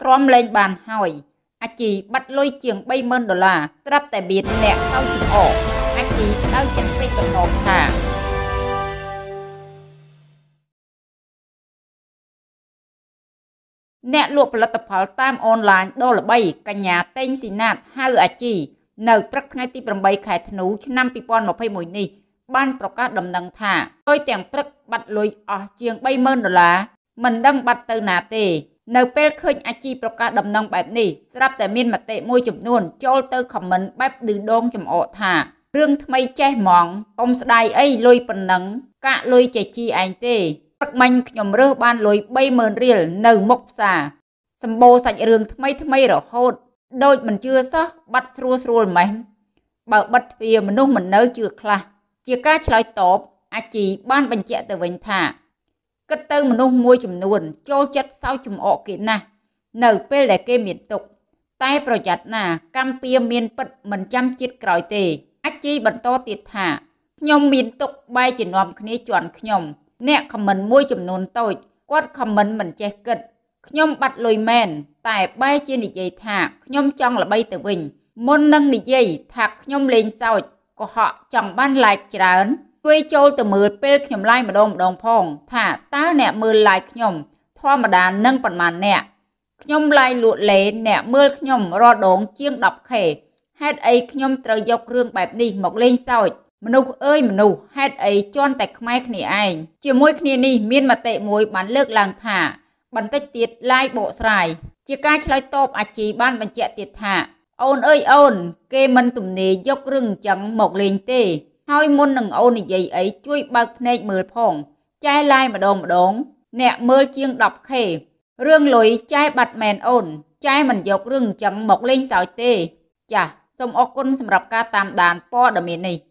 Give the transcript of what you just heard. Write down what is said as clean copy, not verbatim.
ទ្រាំលែងបានហើយអាជីបាត់លុយជាង$30,000ស្រាប់តែមានអ្នកទៅជំអកអាជីដៅចិត្តពេកបន្ទោថាអ្នកលក់ផលិតផលតាមអនឡាញដ៏ល្បីកញ្ញាតេងស៊ីណាតហៅអាជីនៅព្រឹកថ្ងៃទី8ខែធ្នូឆ្នាំ2021នេះបានប្រកាសដំណឹងថាដោយទាំងព្រឹកបាត់លុយអស់ជាង$30,000មិនដឹងបាត់ទៅណាទេនៅពេលឃើញអាជីប្រកាសដំណឹងបែបនេះស្រាប់តែមានមតិមួយចំនួនចូលទៅខមមិនបែបឌឺដងចំអកថារឿងថ្មីចេះហ្មងកុំស្ដាយអីលុយប៉ុណ្ណឹងកាក់លុយចេះជីឯងទេព្រឹកមិញខ្ញុំរើសបានលុយ$30,000នៅមុខផ្សារសម្បូរសាច់រឿងថ្មីរហូតដូចមិនជឿសោះបាត់ស្រួលម៉េះបើបិទទ្វារមនុស្សមិននៅជឿខ្លះជាការឆ្លើយតបអាជីបានបញ្ជាក់ទៅវិញថាគិតទៅមនុស្សមួយចំនួនចូលចិត្តសើចចំអកគេណាស់នៅពេលដែលគេមានទុក្ខតែប្រយ័ត្នណាកម្មពៀមានពិតមិនចាំជាតិក្រោយទេអាជីបន្តទៀតថាខ្ញុំមានទុក្ខបែរជានាំគ្នាជន់ខ្ញុំអ្នកខមមិនមួយចំនួនតូចគាត់ខមមិនមិនចេះគិតខ្ញុំបាត់លុយមែនតែបែរជានិយាយថាខ្ញុំចង់ល្បីទៅវិញមុននឹងនិយាយថាខ្ញុំលេងសើចកុហកចង់បាន like ច្រើនជួយចូលទៅមើលពេលខ្ញុំ like ម្ដងផងថាតើអ្នកមើល like ខ្ញុំធម្មតានឹងប៉ុន្មានអ្នកខ្ញុំ like លក់លេអ្នកមើលខ្ញុំរាល់ដងជាង 10k ហេតុអីខ្ញុំត្រូវយករឿងបែបនេះមកលេងសើចមនុស្សអើយមនុស្សហេតុអីជន់តែខ្មែរគ្នាឯងជាមួយគ្នានេះមានមតិមួយបានលើកឡើងថាបន្តិចទៀតឡាយបកស្រាយជាការឆ្លើយតបអាជីបានបញ្ជាក់ទៀតថាអូនអើយអូនគេមិនទំនេរយករឿងអញ្ចឹងមកលេងទេហើយមុននឹងអូននិយាយអីជួយបើកភ្នែកមើលផងចែឡាយម្ដងអ្នកមើលជាង 10k រឿងលុយចែបាត់មែនអូនចែមិនយករឿងអញ្ចឹងមកលេងសើចទេចាសសូមអរគុណសម្រាប់ការតាមដានព័ត៌មាននេះ